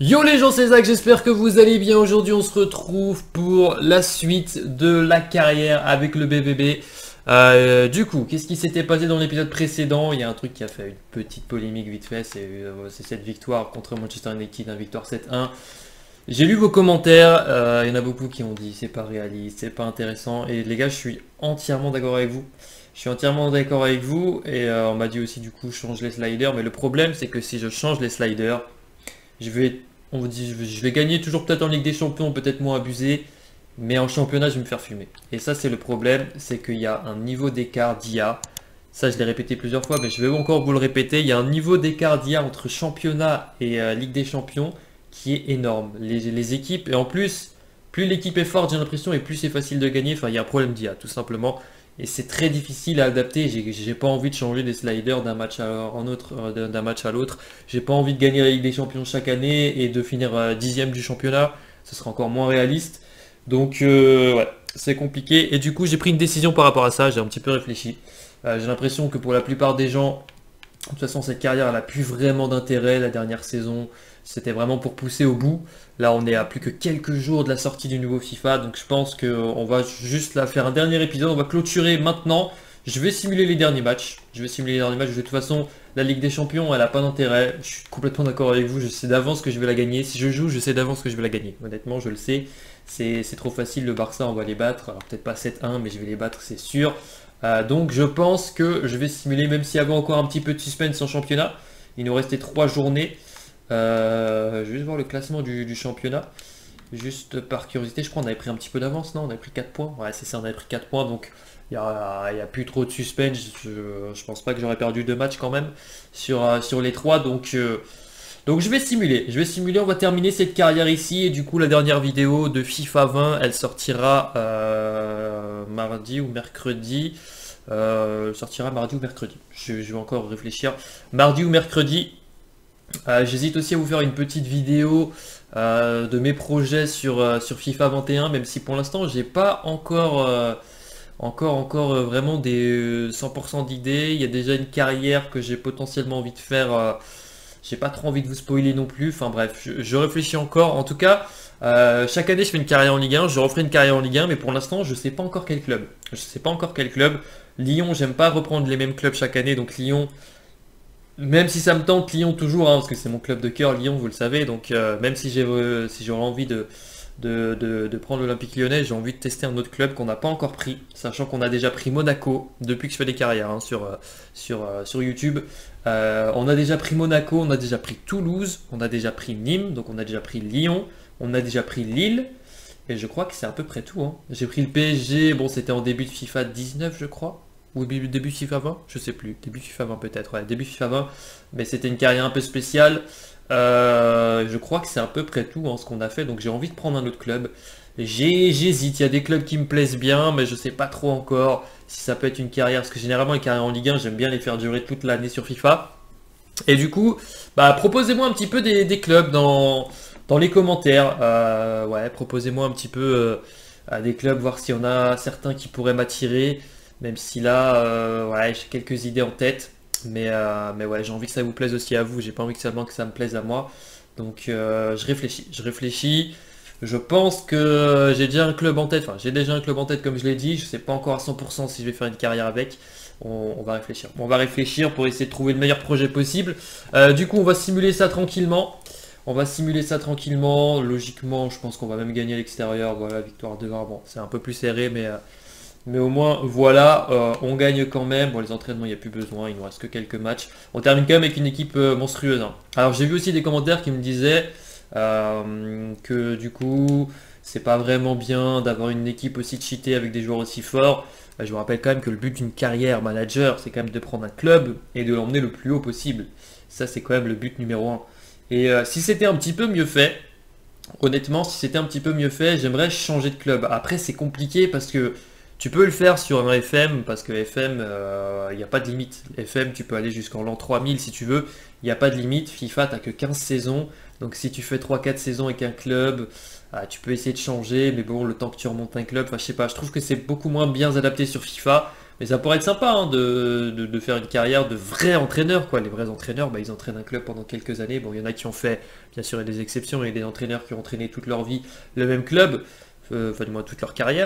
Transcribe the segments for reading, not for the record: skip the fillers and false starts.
Yo les gens, c'est Zach, j'espère que vous allez bien. Aujourd'hui on se retrouve pour la suite de la carrière avec le BBB. Du coup, qu'est-ce qui s'était passé dans l'épisode précédent? Il y a un truc qui a fait une petite polémique vite fait, c'est cette victoire contre Manchester United, une victoire 7-1. J'ai lu vos commentaires, il y en a beaucoup qui ont dit c'est pas réaliste, c'est pas intéressant. Et les gars, je suis entièrement d'accord avec vous. Je suis entièrement d'accord avec vous et on m'a dit aussi du coup change les sliders. Mais le problème c'est que si je change les sliders, je vais, on vous dit, je vais gagner toujours peut-être en Ligue des Champions, peut-être moins abusé, mais en championnat, je vais me faire fumer. Et ça, c'est le problème, c'est qu'il y a un niveau d'écart d'IA. Ça, je l'ai répété plusieurs fois, mais je vais encore vous le répéter. Il y a un niveau d'écart d'IA entre championnat et Ligue des Champions qui est énorme. Les équipes, et en plus, plus l'équipe est forte, j'ai l'impression, et plus c'est facile de gagner. Enfin, il y a un problème d'IA, tout simplement. Et c'est très difficile à adapter. J'ai pas envie de changer les sliders d'un match d'un match à l'autre. J'ai pas envie de gagner la Ligue des Champions chaque année et de finir 10e du championnat. Ce sera encore moins réaliste. Donc ouais, c'est compliqué. Et du coup, j'ai pris une décision par rapport à ça. J'ai un petit peu réfléchi. J'ai l'impression que pour la plupart des gens, de toute façon, cette carrière, elle n'a plus vraiment d'intérêt. La dernière saison, c'était vraiment pour pousser au bout. Là, on est à plus que quelques jours de la sortie du nouveau FIFA. Donc, je pense qu'on va juste là faire un dernier épisode. On va clôturer maintenant. Je vais simuler les derniers matchs. De toute façon, la Ligue des Champions, elle n'a pas d'intérêt. Je suis complètement d'accord avec vous. Je sais d'avance que je vais la gagner. Si je joue, je sais d'avance que je vais la gagner. Honnêtement, je le sais. C'est trop facile. Le Barça, on va les battre. Alors, peut-être pas 7-1, mais je vais les battre, c'est sûr. Donc je pense que je vais simuler, même s'il y avait encore un petit peu de suspense en championnat. Il nous restait 3 journées. Je vais juste voir le classement du championnat. Juste par curiosité, je crois qu'on avait pris un petit peu d'avance, non? On avait pris 4 points. Ouais, c'est ça, on avait pris 4 points. Donc il n'y a plus trop de suspense. Je pense pas que j'aurais perdu 2 matchs quand même sur les 3. Donc je vais simuler. On va terminer cette carrière ici. Et du coup, la dernière vidéo de FIFA 20, elle sortira mardi ou mercredi. Sortira mardi ou mercredi. Je vais encore réfléchir. Mardi ou mercredi. J'hésite aussi à vous faire une petite vidéo de mes projets sur FIFA 21, même si pour l'instant j'ai pas encore vraiment des 100% d'idées. Il y a déjà une carrière que j'ai potentiellement envie de faire. J'ai pas trop envie de vous spoiler non plus. Enfin bref, je réfléchis encore. En tout cas, chaque année je fais une carrière en Ligue 1. Je referai une carrière en Ligue 1, mais pour l'instant je sais pas encore quel club. Je sais pas encore quel club. Lyon, j'aime pas reprendre les mêmes clubs chaque année, donc Lyon. Même si ça me tente Lyon toujours, hein, parce que c'est mon club de cœur, Lyon, vous le savez. Donc même si j'aurais envie de prendre l'Olympique Lyonnais, j'ai envie de tester un autre club qu'on n'a pas encore pris, sachant qu'on a déjà pris Monaco depuis que je fais des carrières hein, sur YouTube. On a déjà pris Monaco, on a déjà pris Toulouse, on a déjà pris Nîmes, donc on a déjà pris Lyon, on a déjà pris Lille. Et je crois que c'est à peu près tout. Hein. J'ai pris le PSG, bon c'était en début de FIFA 19 je crois. Ou début FIFA 20, je sais plus. Début FIFA 20 peut-être, ouais, début FIFA 20. Mais c'était une carrière un peu spéciale. Je crois que c'est à peu près tout hein, ce qu'on a fait. Donc j'ai envie de prendre un autre club. J'hésite, il y a des clubs qui me plaisent bien, mais je sais pas trop encore si ça peut être une carrière. Parce que généralement les carrières en Ligue 1, j'aime bien les faire durer toute l'année sur FIFA. Et du coup, bah proposez-moi un petit peu des clubs dans les commentaires. Ouais, proposez-moi un petit peu des clubs, voir s'il y en a certains qui pourraient m'attirer. Même si là, ouais, j'ai quelques idées en tête. Mais ouais, j'ai envie que ça vous plaise aussi à vous. J'ai pas envie que seulement que ça me plaise à moi. Donc je réfléchis. Je pense que j'ai déjà un club en tête. Enfin, j'ai déjà un club en tête comme je l'ai dit. Je sais pas encore à 100% si je vais faire une carrière avec. On va réfléchir. On va réfléchir pour essayer de trouver le meilleur projet possible. Du coup, on va simuler ça tranquillement. Logiquement, je pense qu'on va même gagner à l'extérieur. Voilà, victoire 2-1. Bon, c'est un peu plus serré, mais au moins, voilà, on gagne quand même. Bon, les entraînements, il n'y a plus besoin, il nous reste que quelques matchs. On termine quand même avec une équipe monstrueuse. Hein. Alors, j'ai vu aussi des commentaires qui me disaient que du coup, c'est pas vraiment bien d'avoir une équipe aussi cheatée avec des joueurs aussi forts. Je vous rappelle quand même que le but d'une carrière manager, c'est quand même de prendre un club et de l'emmener le plus haut possible. Ça, c'est quand même le but numéro un. Et si c'était un petit peu mieux fait, honnêtement, si c'était un petit peu mieux fait, j'aimerais changer de club. Après, c'est compliqué parce que tu peux le faire sur un FM parce que FM, il n'y a pas de limite. FM, tu peux aller jusqu'en l'an 3000 si tu veux. Il n'y a pas de limite. FIFA, tu n'as que 15 saisons. Donc si tu fais 3-4 saisons avec un club, tu peux essayer de changer. Mais bon, le temps que tu remontes un club, enfin, je sais pas. Je trouve que c'est beaucoup moins bien adapté sur FIFA. Mais ça pourrait être sympa hein, de faire une carrière de vrai entraîneur, quoi. Les vrais entraîneurs, bah, ils entraînent un club pendant quelques années. Bon, il y en a qui ont fait, bien sûr, il y a des exceptions, il y a des entraîneurs qui ont entraîné toute leur vie le même club, enfin du moins toute leur carrière.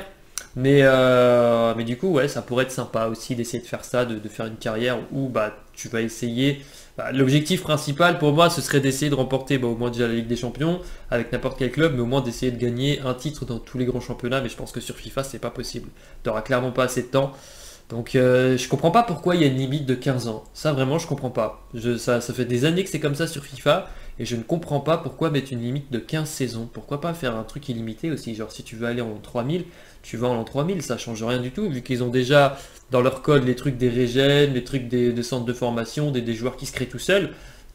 Mais du coup, ouais, ça pourrait être sympa aussi d'essayer de faire ça, de faire une carrière où bah, tu vas essayer. Bah, l'objectif principal pour moi, ce serait d'essayer de remporter au moins déjà la Ligue des Champions avec n'importe quel club, mais au moins d'essayer de gagner un titre dans tous les grands championnats. Mais je pense que sur FIFA, c'est pas possible. Tu n'auras clairement pas assez de temps. Donc je comprends pas pourquoi il y a une limite de 15 ans. Ça vraiment je comprends pas. Ça fait des années que c'est comme ça sur FIFA et je ne comprends pas pourquoi mettre une limite de 15 saisons. Pourquoi pas faire un truc illimité aussi. Genre si tu veux aller en 3000, tu vas en 3000, ça change rien du tout vu qu'ils ont déjà dans leur code les trucs des régènes, les trucs des centres de formation, des joueurs qui se créent tout seuls.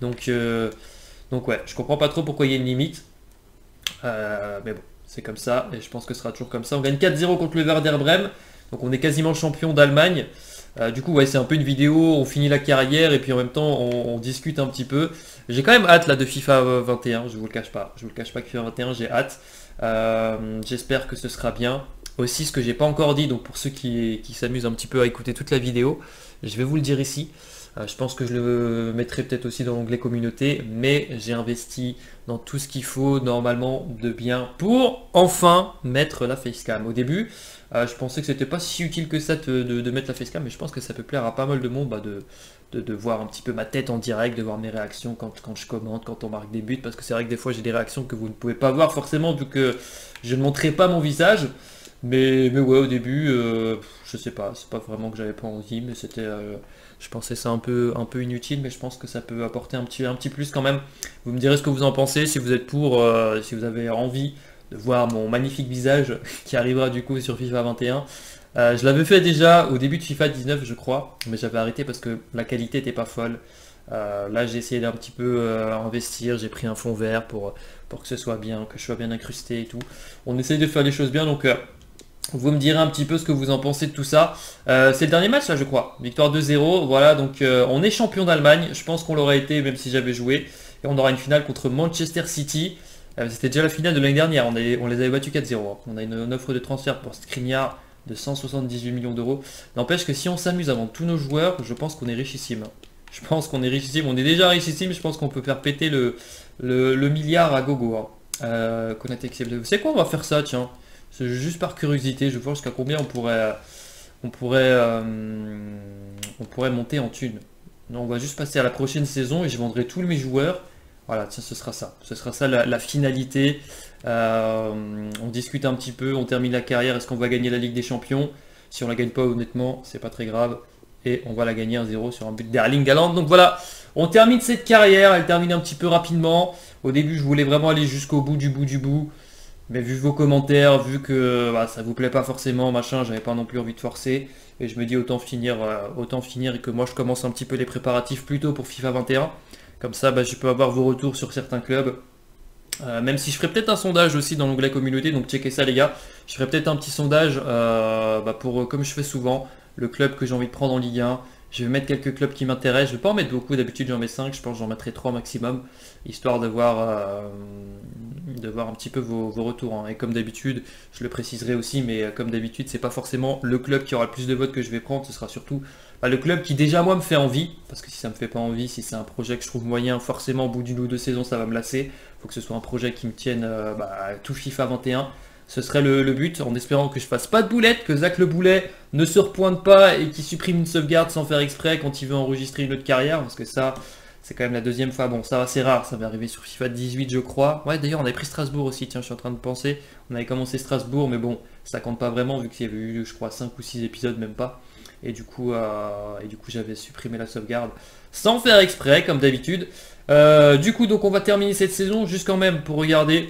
Donc ouais, je comprends pas trop pourquoi il y a une limite. Mais bon, c'est comme ça et je pense que ce sera toujours comme ça. On gagne 4-0 contre le Werder Bremen. Donc on est quasiment champion d'Allemagne. Du coup, ouais, c'est un peu une vidéo, on finit la carrière et puis en même temps, on discute un petit peu. J'ai quand même hâte là de FIFA 21, je vous le cache pas. Je vous le cache pas que FIFA 21, j'ai hâte. J'espère que ce sera bien. Aussi, ce que j'ai pas encore dit, donc pour ceux qui s'amusent un petit peu à écouter toute la vidéo, je vais vous le dire ici. Je pense que je le mettrai peut-être aussi dans l'onglet communauté, mais j'ai investi dans tout ce qu'il faut normalement de bien pour enfin mettre la facecam. Au début, je pensais que c'était pas si utile que ça de mettre la facecam, mais je pense que ça peut plaire à pas mal de monde de voir un petit peu ma tête en direct, de voir mes réactions quand je commente, quand on marque des buts, parce que c'est vrai que des fois j'ai des réactions que vous ne pouvez pas voir forcément vu que je ne montrais pas mon visage. Mais ouais, au début, je sais pas, c'est pas vraiment que j'avais pas envie, mais c'était, je pensais ça un peu inutile, mais je pense que ça peut apporter un petit plus quand même. Vous me direz ce que vous en pensez, si vous êtes pour, si vous avez envie de voir mon magnifique visage qui arrivera du coup sur FIFA 21. Je l'avais fait déjà au début de FIFA 19, je crois, mais j'avais arrêté parce que la qualité était pas folle. Là, j'ai essayé d'un petit peu investir, j'ai pris un fond vert pour que ce soit bien, que je sois bien incrusté et tout. On essaye de faire les choses bien, donc vous me direz un petit peu ce que vous en pensez de tout ça. C'est le dernier match là je crois. Victoire 2-0. Voilà, donc on est champion d'Allemagne. Je pense qu'on l'aurait été même si j'avais joué. Et on aura une finale contre Manchester City. C'était déjà la finale de l'année dernière. On les avait battus 4-0. On a une offre de transfert pour Skriniar de 178 millions d'euros. N'empêche que si on s'amuse avant tous nos joueurs, je pense qu'on est richissime. Je pense qu'on est richissime. On est déjà richissime. Je pense qu'on peut faire péter le milliard à gogo. Konaté, c'est quoi on va faire ça tiens. C'est juste par curiosité, je vois jusqu'à combien on pourrait monter en thune. Non, on va juste passer à la prochaine saison et je vendrai tous mes joueurs. Voilà, tiens, ce sera ça. Ce sera ça la finalité. On discute un petit peu, on termine la carrière. Est-ce qu'on va gagner la Ligue des Champions? Si on la gagne pas, honnêtement, c'est pas très grave. Et on va la gagner 1-0 sur un but d'Erling Haaland. Donc voilà, on termine cette carrière. Elle termine un petit peu rapidement. Au début, je voulais vraiment aller jusqu'au bout du bout. Mais vu vos commentaires, vu que bah, ça vous plaît pas forcément, machin, j'avais pas non plus envie de forcer. Et je me dis autant finir et que moi je commence un petit peu les préparatifs plus tôt pour FIFA 21. Comme ça, bah, je peux avoir vos retours sur certains clubs. Même si je ferai peut-être un sondage aussi dans l'onglet communauté, donc checkez ça les gars. Je ferai peut-être un petit sondage pour, comme je fais souvent, le club que j'ai envie de prendre en Ligue 1. Je vais mettre quelques clubs qui m'intéressent. Je ne vais pas en mettre beaucoup, d'habitude j'en mets 5, je pense que j'en mettrai 3 maximum, histoire de voir un petit peu vos retours. Hein. Et comme d'habitude, je le préciserai aussi, mais comme d'habitude, c'est pas forcément le club qui aura le plus de votes que je vais prendre, ce sera surtout le club qui déjà moi me fait envie, parce que si ça me fait pas envie, si c'est un projet que je trouve moyen, forcément au bout d'une ou deux saisons ça va me lasser. Il faut que ce soit un projet qui me tienne tout FIFA 21. Ce serait le but, en espérant que je fasse pas de boulette, que Zach le Boulet ne se repointe pas et qu'il supprime une sauvegarde sans faire exprès quand il veut enregistrer une autre carrière, parce que ça, c'est quand même la deuxième fois. Bon, ça c'est rare, ça va arriver sur FIFA 18 je crois. Ouais, d'ailleurs on avait pris Strasbourg aussi, tiens, je suis en train de penser. On avait commencé Strasbourg, mais bon, ça compte pas vraiment vu qu'il y avait eu, je crois, 5 ou 6 épisodes, même pas. Et du coup j'avais supprimé la sauvegarde sans faire exprès, comme d'habitude. Du coup, donc on va terminer cette saison, juste quand même pour regarder.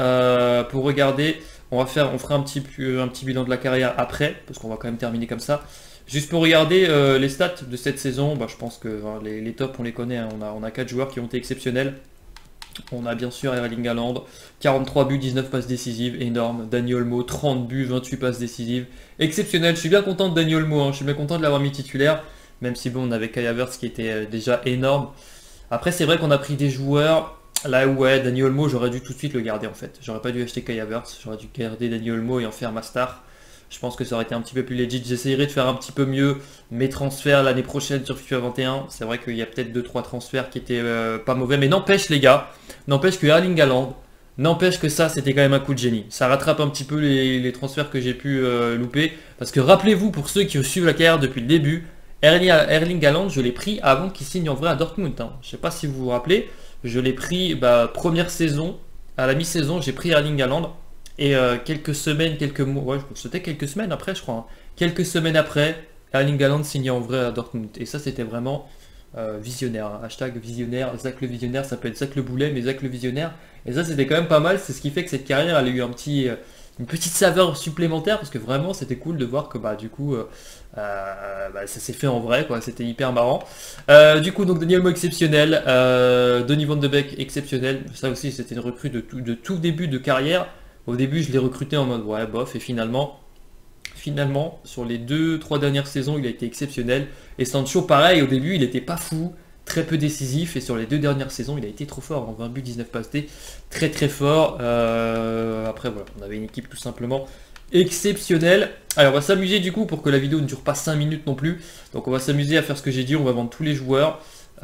On fera un petit bilan de la carrière après, parce qu'on va quand même terminer comme ça. Juste pour regarder les stats de cette saison, je pense que les tops on les connaît, hein. On a 4 joueurs qui ont été exceptionnels. On a bien sûr Erling Haaland, 43 buts, 19 passes décisives, énorme. Dani Olmo, 30 buts, 28 passes décisives, exceptionnel. Je suis bien content de Dani Olmo, hein. Je suis bien content de l'avoir mis titulaire, même si bon, on avait Kai Havertz qui était déjà énorme. Après c'est vrai qu'on a pris des joueurs. Là ouais, Dani Olmo, j'aurais dû tout de suite le garder en fait. J'aurais pas dû acheter Kai Havertz, j'aurais dû garder Dani Olmo et en faire ma star. Je pense que ça aurait été un petit peu plus legit. J'essayerai de faire un petit peu mieux mes transferts l'année prochaine sur FIFA 21. C'est vrai qu'il y a peut-être 2-3 transferts qui étaient pas mauvais. Mais n'empêche les gars, n'empêche que Erling Haaland, n'empêche que ça c'était quand même un coup de génie. Ça rattrape un petit peu les transferts que j'ai pu louper. Parce que rappelez-vous, pour ceux qui suivent la carrière depuis le début, Erling Haaland, je l'ai pris avant qu'il signe en vrai à Dortmund. Hein. Je ne sais pas si vous vous rappelez, je l'ai pris première saison, à la mi-saison, j'ai pris Erling Haaland. Et quelques semaines, quelques mois, ouais, c'était quelques semaines après, je crois. Hein. Quelques semaines après, Erling Haaland signait en vrai à Dortmund. Et ça, c'était vraiment visionnaire. Hein. Hashtag visionnaire, Zach le visionnaire, ça peut être Zach le boulet, mais Zach le visionnaire. Et ça, c'était quand même pas mal. C'est ce qui fait que cette carrière, elle a eu une petite saveur supplémentaire, parce que vraiment, c'était cool de voir que du coup, ça s'est fait en vrai, quoi. C'était hyper marrant. Du coup, donc Daniel Mo exceptionnel, Donny van de Beek exceptionnel. Ça aussi, c'était une recrue de tout début de carrière. Au début, je l'ai recruté en mode ouais, bof, et finalement, sur les 2-3 dernières saisons, il a été exceptionnel. Et Sancho, pareil, au début, il n'était pas fou, très peu décisif, et sur les 2 dernières saisons, il a été trop fort. En 20 buts, 19 passes D, très très fort. Après, voilà, on avait une équipe tout simplement exceptionnelle. Alors, on va s'amuser du coup pour que la vidéo ne dure pas 5 minutes non plus. Donc, on va s'amuser à faire ce que j'ai dit, on va vendre tous les joueurs.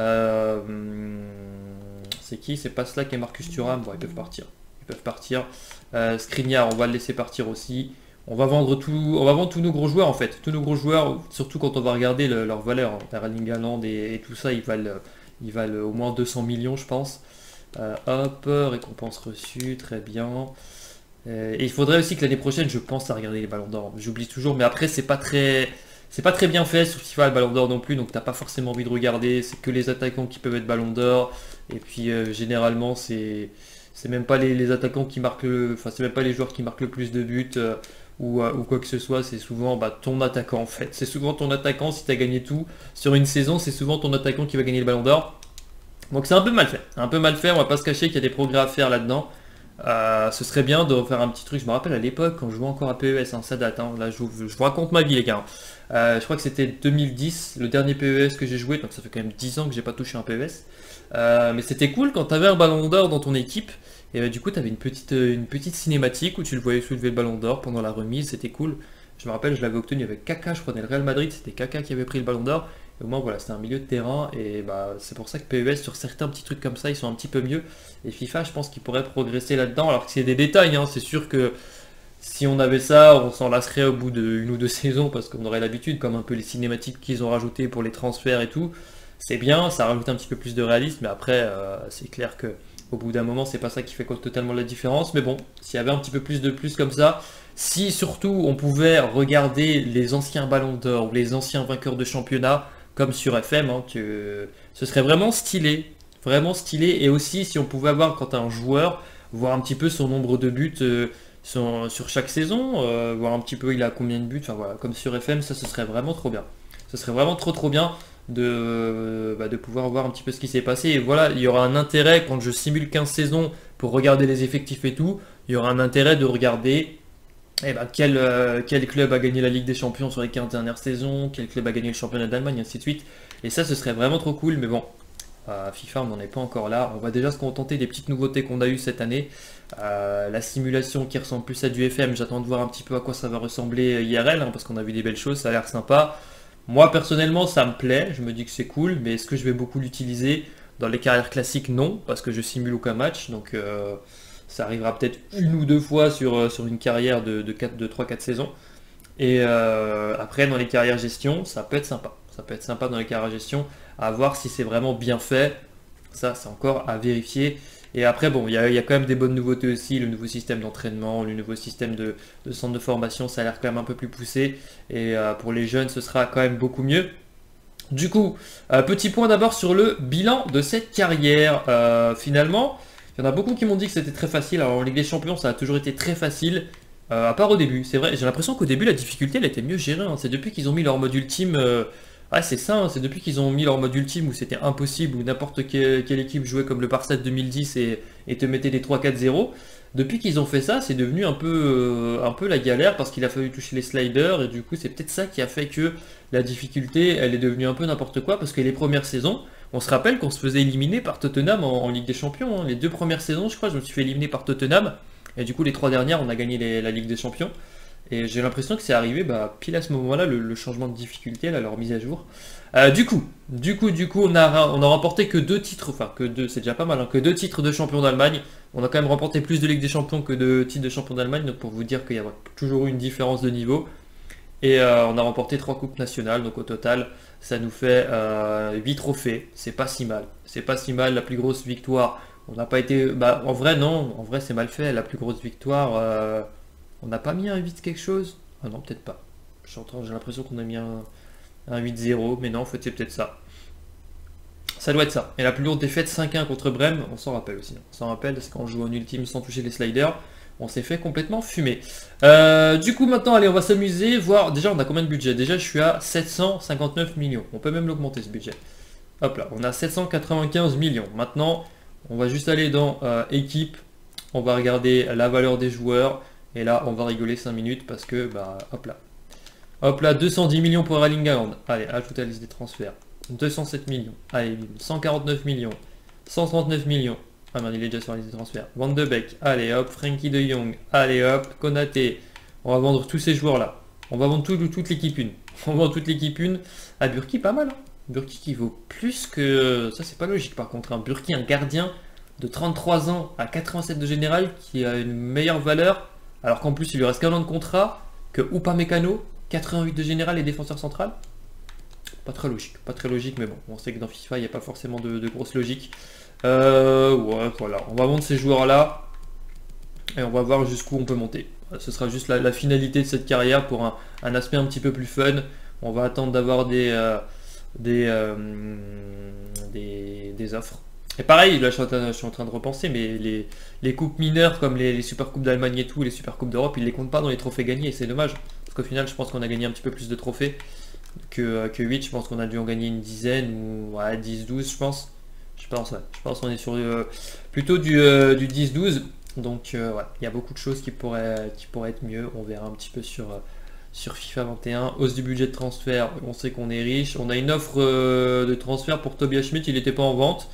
C'est qui? C'est pas Slack et Marcus Thuram. Bon, ils peuvent partir. Skriniar, on va le laisser partir aussi. On va vendre tous nos gros joueurs en fait. Tous nos gros joueurs, surtout quand on va regarder leur valeur. Hein. Erling Haaland et tout ça, ils valent au moins 200 millions, je pense. Hop, récompense reçue, très bien. Et il faudrait aussi que l'année prochaine, je pense à regarder les ballons d'or. J'oublie toujours, mais après, c'est pas très bien fait sur FIFA le ballon d'or non plus, donc t'as pas forcément envie de regarder. C'est que les attaquants qui peuvent être ballon d'or. Et puis généralement, c'est même pas les attaquants qui marquent c'est même pas les joueurs qui marquent le plus de buts ou quoi que ce soit, c'est souvent ton attaquant en fait. C'est souvent ton attaquant, si tu as gagné tout sur une saison, c'est souvent ton attaquant qui va gagner le ballon d'or. Donc c'est un peu mal fait. On va pas se cacher qu'il y a des progrès à faire là-dedans. Ce serait bien de refaire un petit truc. Je me rappelle à l'époque quand je jouais encore à PES, hein, ça date, hein. Là je vous raconte ma vie les gars. Je crois que c'était 2010, le dernier PES que j'ai joué, donc ça fait quand même 10 ans que j'ai pas touché un PES. Mais c'était cool quand tu avais un ballon d'or dans ton équipe. Et du coup, tu avais une petite cinématique où tu le voyais soulever le ballon d'or pendant la remise, c'était cool. Je me rappelle, je l'avais obtenu avec Kaka, je prenais le Real Madrid, c'était Kaka qui avait pris le ballon d'or. Et au moins, voilà, c'était un milieu de terrain. Et c'est pour ça que PES, sur certains petits trucs comme ça, ils sont un petit peu mieux. Et FIFA, je pense qu'ils pourraient progresser là-dedans. Alors que c'est des détails, hein. C'est sûr que si on avait ça, on s'en lasserait au bout d'une ou deux saisons parce qu'on aurait l'habitude, comme un peu les cinématiques qu'ils ont rajoutées pour les transferts et tout. C'est bien, ça rajoute un petit peu plus de réalisme, mais après, c'est clair que au bout d'un moment, c'est pas ça qui fait totalement la différence. Mais bon, s'il y avait un petit peu plus de plus comme ça, si surtout on pouvait regarder les anciens ballons d'or ou les anciens vainqueurs de championnat, comme sur FM, hein, ce serait vraiment stylé. Vraiment stylé. Et aussi, si on pouvait avoir, quand un joueur, voir un petit peu son nombre de buts sur chaque saison, voir un petit peu il a combien de buts, enfin voilà, comme sur FM, ça ce serait vraiment trop bien. Ce serait vraiment trop bien de pouvoir voir un petit peu ce qui s'est passé. Et voilà, il y aura un intérêt quand je simule 15 saisons pour regarder les effectifs et tout, il y aura un intérêt de regarder quel club a gagné la Ligue des Champions sur les 15 dernières saisons, quel club a gagné le championnat d'Allemagne, ainsi de suite. Et ça, ce serait vraiment trop cool, mais bon, FIFA, on n'en est pas encore là. On va déjà se contenter des petites nouveautés qu'on a eues cette année. La simulation qui ressemble plus à du FM, j'attends de voir un petit peu à quoi ça va ressembler IRL, hein, parce qu'on a vu des belles choses, ça a l'air sympa. Moi, personnellement, ça me plaît, je me dis que c'est cool, mais est-ce que je vais beaucoup l'utiliser? Dans les carrières classiques, non, parce que je simule aucun match, donc ça arrivera peut-être une ou deux fois sur une carrière de 3-4 saisons. Et après, dans les carrières gestion, ça peut être sympa. Ça peut être sympa dans les carrières gestion, à voir si c'est vraiment bien fait. Ça, c'est encore à vérifier. Et après, bon, il y a quand même des bonnes nouveautés aussi. Le nouveau système d'entraînement, le nouveau système de centre de formation, ça a l'air quand même un peu plus poussé. Et pour les jeunes, ce sera quand même beaucoup mieux. Du coup, petit point d'abord sur le bilan de cette carrière. Finalement, il y en a beaucoup qui m'ont dit que c'était très facile. Alors en Ligue des Champions, ça a toujours été très facile. À part au début, c'est vrai, j'ai l'impression qu'au début la difficulté elle était mieux gérée, hein. C'est depuis qu'ils ont mis leur mode ultime, c'est ça, hein, c'est depuis qu'ils ont mis leur mode ultime où c'était impossible, où n'importe quelle équipe jouait comme le Barça de 2010 et te mettait des 3-4-0. Depuis qu'ils ont fait ça, c'est devenu un peu la galère parce qu'il a fallu toucher les sliders et du coup c'est peut-être ça qui a fait que la difficulté elle est devenue un peu n'importe quoi parce que les premières saisons, on se rappelle qu'on se faisait éliminer par Tottenham en Ligue des Champions, hein. Les 2 premières saisons je crois je me suis fait éliminer par Tottenham. Et du coup, les 3 dernières, on a gagné la Ligue des Champions. Et j'ai l'impression que c'est arrivé pile à ce moment-là, le changement de difficulté, là, leur mise à jour. Du coup, on a remporté que 2 titres, enfin que 2, c'est déjà pas mal, hein, que 2 titres de champion d'Allemagne. On a quand même remporté plus de Ligue des Champions que de titres de champion d'Allemagne, donc pour vous dire qu'il y a toujours eu une différence de niveau. Et on a remporté 3 coupes nationales, donc au total, ça nous fait 8 trophées. C'est pas si mal. C'est pas si mal, la plus grosse victoire. On n'a pas été. En vrai, non, en vrai, c'est mal fait. La plus grosse victoire, on n'a pas mis un 8 quelque chose. Ah non, peut-être pas. J'ai l'impression qu'on a mis un 8-0, mais non, en fait, c'est peut-être ça. Ça doit être ça. Et la plus lourde défaite 5-1 contre Brême, on s'en rappelle aussi. On s'en rappelle, c'est quand on joue en ultime sans toucher les sliders. On s'est fait complètement fumer. Du coup, maintenant, allez, on va s'amuser, voir. Déjà, on a combien de budget? Déjà, je suis à 759 millions. On peut même l'augmenter, ce budget. Hop là, on a 795 millions. Maintenant, on va juste aller dans équipe. On va regarder la valeur des joueurs. Et là, on va rigoler 5 minutes parce que, hop là. Hop là, 210 millions pour Erling Haaland. Allez, ajouter à la liste des transferts. 207 millions. Allez, 149 millions. 139 millions. Ah merde, il est déjà sur la liste des transferts. Van de Beek. Allez hop, Frankie de Jong. Allez hop, Konaté. On va vendre tous ces joueurs-là. On va vendre toute l'équipe une. On vend toute l'équipe une. Ah, Burki, pas mal. Hein. Burki qui vaut plus que... Ça, c'est pas logique par contre. Hein. Burki, un gardien de 33 ans à 87 de général qui a une meilleure valeur. Alors qu'en plus, il lui reste qu'un an de contrat. Que Upamecano, 88 de général et défenseur central. Pas très logique, mais bon, on sait que dans FIFA, il n'y a pas forcément de grosse logique. Ouais, voilà, on va vendre ces joueurs-là, et on va voir jusqu'où on peut monter. Ce sera juste la finalité de cette carrière pour un aspect un petit peu plus fun. On va attendre d'avoir des offres. Et pareil, là je suis en train de repenser, mais les coupes mineures comme les super coupes d'Allemagne et tout, les super coupes d'Europe, ils les comptent pas dans les trophées gagnés, et c'est dommage. Parce qu'au final, je pense qu'on a gagné un petit peu plus de trophées que 8, je pense qu'on a dû en gagner une dizaine, ou 10-12 je pense. Je pense qu'on est sur plutôt du 10-12. Donc ouais, il y a beaucoup de choses qui pourraient être mieux. On verra un petit peu sur FIFA 21. Hausse du budget de transfert, on sait qu'on est riche. On a une offre de transfert pour Tobias Schmidt, il n'était pas en vente.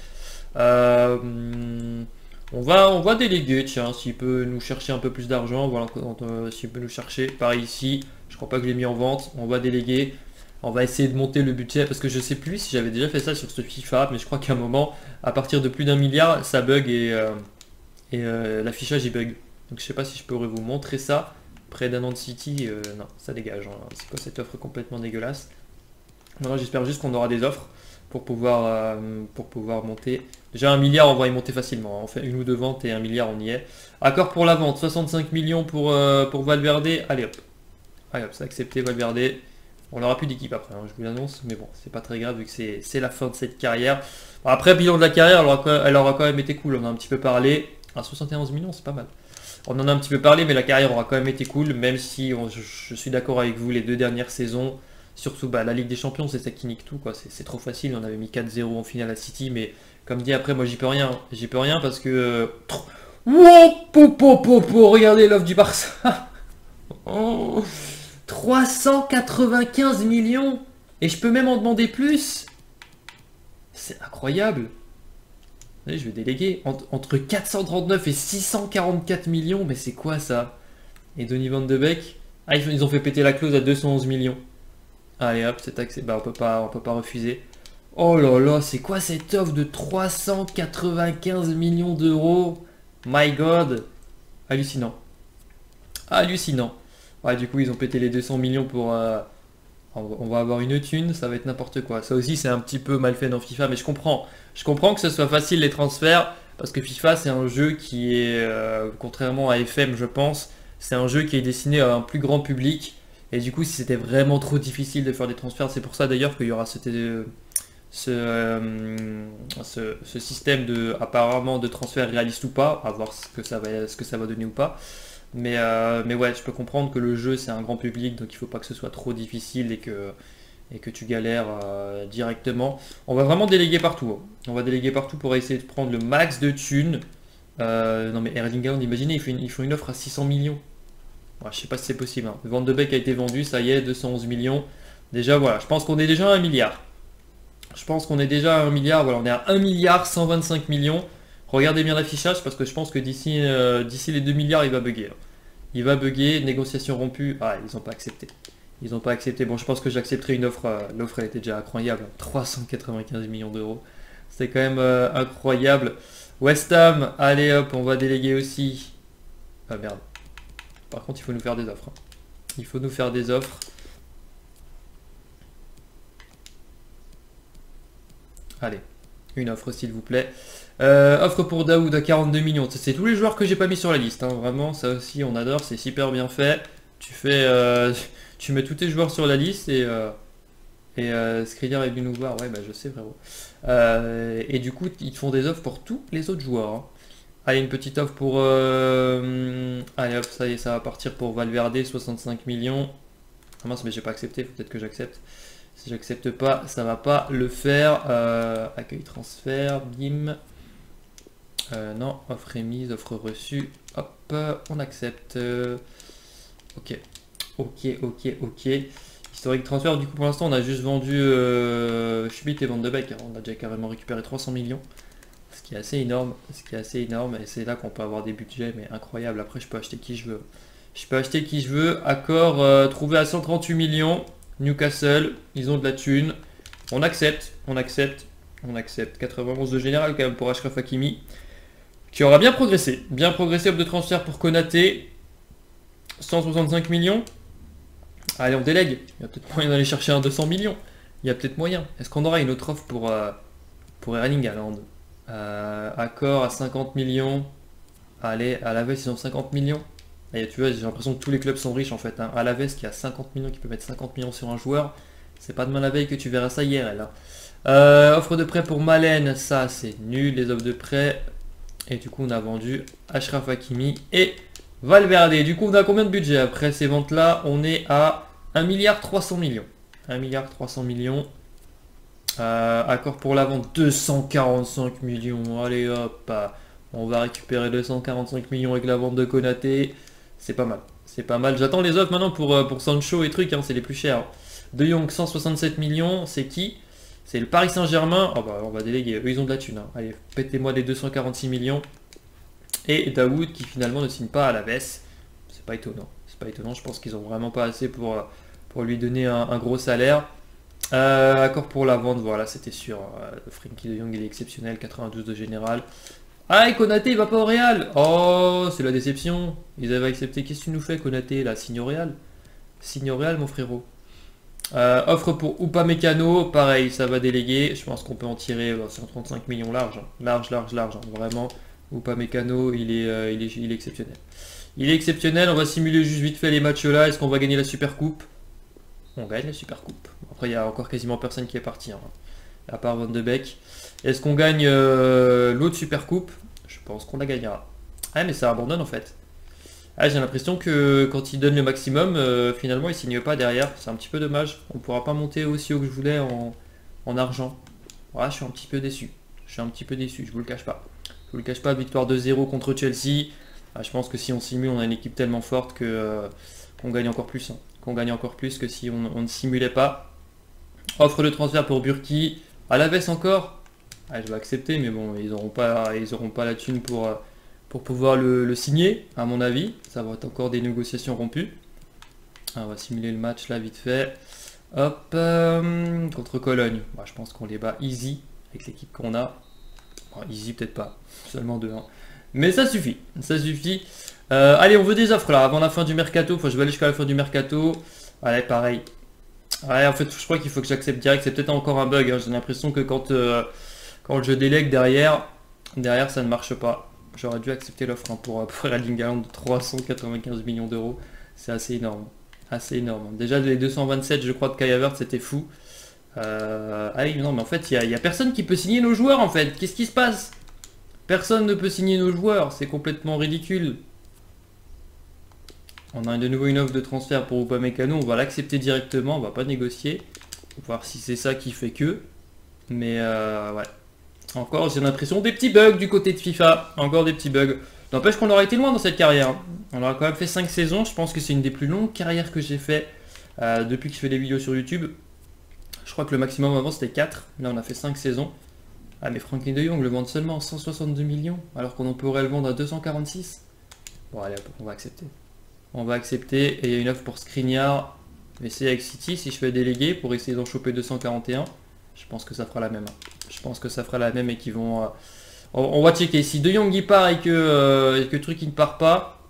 On va déléguer, tiens, s'il peut nous chercher un peu plus d'argent, voilà, s'il peut nous chercher, pareil ici, je crois pas que je l'ai mis en vente, on va déléguer. On va essayer de monter le budget parce que je sais plus si j'avais déjà fait ça sur ce FIFA, mais je crois qu'à un moment, à partir de plus d'1 milliard, ça bug et l'affichage il bug. Donc je sais pas si je pourrais vous montrer ça. Près d'Anand City, non, ça dégage. Hein. C'est quoi cette offre complètement dégueulasse? Non, j'espère juste qu'on aura des offres pour pouvoir monter. Déjà 1 milliard, on va y monter facilement. On fait une ou deux ventes et 1 milliard, on y est. Accord pour la vente, 65 millions pour Valverde. Allez hop. Allez hop, c'est accepté Valverde. On n'aura plus d'équipe après, hein, je vous l'annonce, mais bon, c'est pas très grave vu que c'est la fin de cette carrière. Bon, après, bilan de la carrière, elle aura quand même été cool, on a un petit peu parlé. À 71 millions, c'est pas mal. On en a un petit peu parlé, mais la carrière aura quand même été cool, même si je suis d'accord avec vous, les 2 dernières saisons, surtout la Ligue des Champions, c'est ça qui nique tout, quoi. C'est trop facile, on avait mis 4-0 en finale à City, mais comme dit après, moi j'y peux rien. J'y peux rien parce que... Regardez l'offre du Barça. Oh. 395 millions. Et je peux même en demander plus. C'est incroyable. Allez, je vais déléguer. Entre 439 et 644 millions. Mais c'est quoi ça? Et Donny Van de Beek. Ah, ils ont fait péter la clause à 211 millions. Allez hop, c'est taxé. Bah, on peut pas refuser. Oh là là, c'est quoi cette offre de 395 millions d'euros? My God. Hallucinant. Hallucinant. Ouais, du coup, ils ont pété les 200 millions pour... on va avoir une thune, ça va être n'importe quoi. Ça aussi, c'est un petit peu mal fait dans FIFA, mais je comprends. Je comprends que ce soit facile les transferts, parce que FIFA, c'est un jeu qui est, contrairement à FM, je pense, c'est un jeu qui est destiné à un plus grand public. Et du coup, si c'était vraiment trop difficile de faire des transferts, c'est pour ça d'ailleurs qu'il y aura ce système apparemment de transfert réaliste ou pas, à voir ce que ça va donner ou pas. Mais ouais, je peux comprendre que le jeu c'est un grand public, donc il faut pas que ce soit trop difficile et que tu galères directement. On va vraiment déléguer partout. Hein. On va déléguer partout pour essayer de prendre le max de thunes. Non mais Erling Haaland, imaginez, ils font une offre à 600 millions. Ouais, je sais pas si c'est possible. Hein. Van de Beek a été vendu, ça y est, 211 millions. Déjà voilà, je pense qu'on est déjà à 1 milliard. Je pense qu'on est déjà à 1 milliard, voilà, on est à 1 milliard 125 millions. Regardez bien l'affichage parce que je pense que d'ici les 2 milliards il va bugger. Il va bugger, négociation rompue. Ah, ils n'ont pas accepté. Ils n'ont pas accepté. Bon, je pense que j'accepterai une offre. L'offre, elle était déjà incroyable. 395 millions d'euros. C'est quand même incroyable. West Ham, allez hop, on va déléguer aussi. Ah merde. Par contre, il faut nous faire des offres. Hein. Il faut nous faire des offres. Allez, une offre s'il vous plaît. Offre pour Daoud à 42 millions. C'est tous les joueurs que j'ai pas mis sur la liste. Hein. Vraiment, ça aussi, on adore. C'est super bien fait. Tu fais, tu mets tous tes joueurs sur la liste et Skriniar est venu nous voir. Ouais, bah je sais frérot. Et du coup, ils te font des offres pour tous les autres joueurs. Hein. Allez, une petite offre pour... Allez hop, ça y est, ça va partir pour Valverde, 65 millions. Ah mince, mais j'ai pas accepté, faut peut-être que j'accepte. Si j'accepte pas, ça va pas le faire. Accueil transfert, bim. Non, offre émise, offre reçue. Hop, on accepte. Ok. Ok. Historique transfert, du coup pour l'instant on a juste vendu Schmitt et Van de Beek. On a déjà carrément récupéré 300 millions. Ce qui est assez énorme. Et c'est là qu'on peut avoir des budgets mais incroyables. Après je peux acheter qui je veux. Accord trouvé à 138 millions. Newcastle, ils ont de la thune. On accepte. 91 de général quand même pour Achraf Hakimi. Qui aura bien progressé. Offre de transfert pour Konaté. 165 millions. Allez, on délègue. Il y a peut-être moyen d'aller chercher un 200 millions. Il y a peut-être moyen. Est-ce qu'on aura une autre offre pour Erling Haaland Accord à 50 millions. Allez, à la veste, ils ont 50 millions. Et tu vois, j'ai l'impression que tous les clubs sont riches en fait. Hein. À la veste, qui a 50 millions, qui peut mettre 50 millions sur un joueur. C'est pas demain la veille que tu verras ça IRL. Hein. Offre de prêt pour Malen, ça c'est nul. Les offres de prêt. Et du coup, on a vendu Achraf Hakimi et Valverde. Du coup, on a combien de budget après ces ventes-là? On est à 1,3 milliard. 1,3 milliard. Accord pour la vente, 245 millions. Allez hop. On va récupérer 245 millions avec la vente de Konaté. C'est pas mal. J'attends les offres maintenant pour Sancho et trucs. Hein, c'est les plus chers. De Jong, 167 millions. C'est qui? C'est le Paris Saint-Germain. Oh bah, on va déléguer. Eux, ils ont de la thune. Hein. Allez, pétez-moi les 246 millions. Et Daoud qui finalement ne signe pas à la baisse. C'est pas étonnant. Je pense qu'ils ont vraiment pas assez pour lui donner un gros salaire. Accord pour la vente. Voilà, c'était sûr. Frenkie de Jong, il est exceptionnel. 92 de général. Ah, et Konaté, il va pas au Real. Oh, c'est la déception. Ils avaient accepté. Qu'est-ce que tu nous fais, Konaté, là? Signe au Real. Mon frérot. Offre pour Upamecano. Pareil, ça va déléguer. Je pense qu'on peut en tirer 135 millions large. Large. Hein, vraiment. Upamecano, il est exceptionnel. On va simuler juste vite fait les matchs là. Est-ce qu'on va gagner la Super Coupe? On gagne la Super Coupe. Après, il y a encore quasiment personne qui est parti. Hein, à part Van de Beek. Est-ce qu'on gagne l'autre Super Coupe? Je pense qu'on la gagnera. Ah mais ça abandonne en fait. Ah, j'ai l'impression que quand il donne le maximum, finalement il signe pas derrière. C'est un petit peu dommage. On pourra pas monter aussi haut que je voulais en argent. Voilà, je suis un petit peu déçu. Je vous le cache pas. Victoire 2-0 contre Chelsea. Ah, je pense que si on simule, on a une équipe tellement forte qu'on gagne encore plus. Hein. Qu'on gagne encore plus que si on ne simulait pas. Offre de transfert pour Burki. À la veste encore. Ah, je vais accepter, mais bon, ils auront pas la thune pour pouvoir le signer, à mon avis. Ça va être encore des négociations rompues. Ah, on va simuler le match là, vite fait. Hop, contre Cologne. Bah, je pense qu'on les bat easy avec l'équipe qu'on a. Bon, easy peut-être pas, seulement 2-1. Mais ça suffit. Allez, on veut des offres là, avant la fin du mercato. Enfin, je vais aller jusqu'à la fin du mercato. Allez, pareil. Ouais, en fait, je crois qu'il faut que j'accepte direct. C'est peut-être encore un bug. Hein. J'ai l'impression que quand je délègue derrière, ça ne marche pas. J'aurais dû accepter l'offre hein, pour Erling Haaland de 395 millions d'euros. C'est assez énorme. Déjà, les 227, je crois, de Kai Havertz, c'était fou. Allez, non, mais en fait, il n'y a personne qui peut signer nos joueurs, en fait. Qu'est-ce qui se passe? Personne ne peut signer nos joueurs. C'est complètement ridicule. On a de nouveau une offre de transfert pour Upamecano. On va l'accepter directement. On va pas négocier. Voir si c'est ça qui fait que. Mais ouais. Encore, j'ai l'impression des petits bugs du côté de FIFA. Encore des petits bugs. N'empêche qu'on aura été loin dans cette carrière. On aura quand même fait 5 saisons. Je pense que c'est une des plus longues carrières que j'ai fait depuis que je fais des vidéos sur YouTube. Je crois que le maximum avant c'était 4. Là on a fait 5 saisons. Ah mais Frenkie de Jong le vend seulement à 162 millions. Alors qu'on pourrait le vendre à 246. Bon allez, on va accepter. On va accepter. Et il y a une offre pour Skriniar. Je vais essayer avec City si je fais déléguer pour essayer d'en choper 241. Je pense que ça fera la même. Je pense que ça fera la même et qu'ils vont... On va checker. Si De Jong il part et que truc il ne part pas,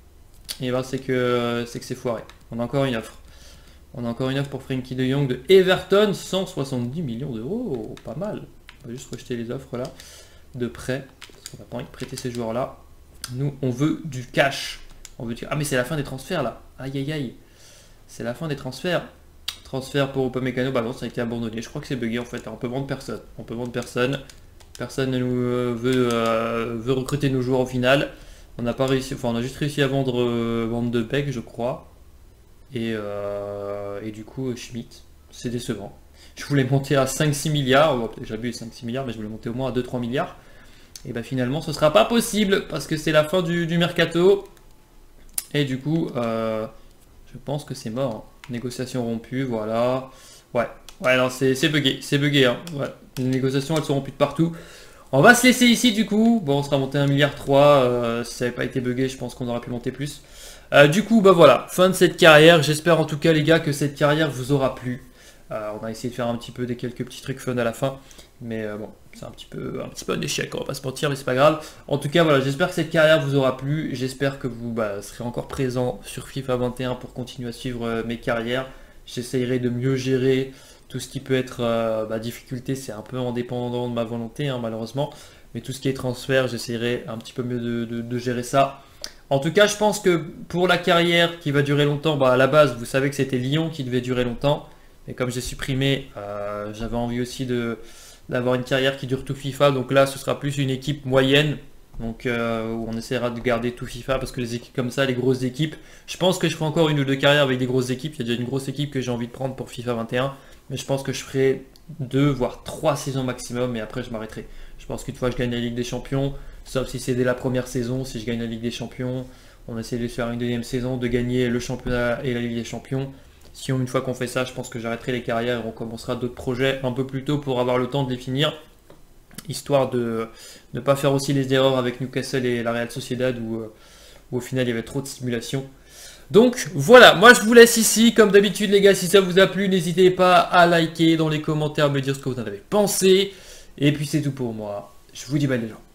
et ben c'est que c'est foiré. On a encore une offre. On a encore une offre pour Frenkie de Jong de Everton, 170 millions d'euros. Pas mal. On va juste rejeter les offres là de prêt. Parce qu'on n'a pas envie de prêter ces joueurs là. Nous on veut du cash. On veut du... Ah mais c'est la fin des transferts là. Aïe aïe aïe. C'est la fin des transferts. Transfert pour Upamecano, bah non, ça a été abandonné. Je crois que c'est bugué en fait. On peut vendre personne. On peut vendre personne. Personne ne nous veut recruter nos joueurs au final. On n'a pas réussi, enfin on a juste réussi à vendre De Beek, je crois. Et du coup Schmidt, c'est décevant. Je voulais monter à 5-6 milliards. J'abuse 5-6 milliards, mais je voulais monter au moins à 2-3 milliards. Et bah finalement ce sera pas possible parce que c'est la fin du mercato. Et du coup, je pense que c'est mort. Négociation rompue, voilà. Ouais, non, c'est bugué, hein. Ouais. Les négociations, elles sont rompues de partout. On va se laisser ici, du coup. Bon, on sera monté à 1,3 milliard. Si ça n'avait pas été bugué, je pense qu'on aurait pu monter plus. Du coup, bah voilà, fin de cette carrière. J'espère en tout cas, les gars, que cette carrière vous aura plu. On a essayé de faire un petit peu quelques petits trucs fun à la fin. Mais bon, c'est un petit peu un échec, on va pas se mentir, mais c'est pas grave. En tout cas, voilà, j'espère que cette carrière vous aura plu. J'espère que vous serez encore présent sur FIFA 21 pour continuer à suivre mes carrières. J'essayerai de mieux gérer tout ce qui peut être difficulté. C'est un peu indépendant de ma volonté, hein, malheureusement. Mais tout ce qui est transfert, j'essayerai un petit peu mieux de gérer ça. En tout cas, je pense que pour la carrière qui va durer longtemps, à la base, vous savez que c'était Lyon qui devait durer longtemps. Et comme j'ai supprimé, j'avais envie aussi d'avoir une carrière qui dure tout FIFA. Donc là, ce sera plus une équipe moyenne. Donc où on essaiera de garder tout FIFA parce que les équipes comme ça, les grosses équipes, je pense que je ferai encore une ou deux carrières avec des grosses équipes. Il y a déjà une grosse équipe que j'ai envie de prendre pour FIFA 21. Mais je pense que je ferai 2 voire 3 saisons maximum et après je m'arrêterai. Je pense qu'une fois que je gagne la Ligue des Champions, sauf si c'est dès la première saison, si je gagne la Ligue des Champions, on essaie de faire une deuxième saison, de gagner le championnat et la Ligue des Champions. Si une fois qu'on fait ça, je pense que j'arrêterai les carrières et on commencera d'autres projets un peu plus tôt pour avoir le temps de les finir. Histoire de ne pas faire aussi les erreurs avec Newcastle et la Real Sociedad où au final il y avait trop de stimulation. Donc voilà, moi je vous laisse ici. Comme d'habitude les gars, si ça vous a plu, n'hésitez pas à liker dans les commentaires, me dire ce que vous en avez pensé. Et puis c'est tout pour moi. Je vous dis bye les gens.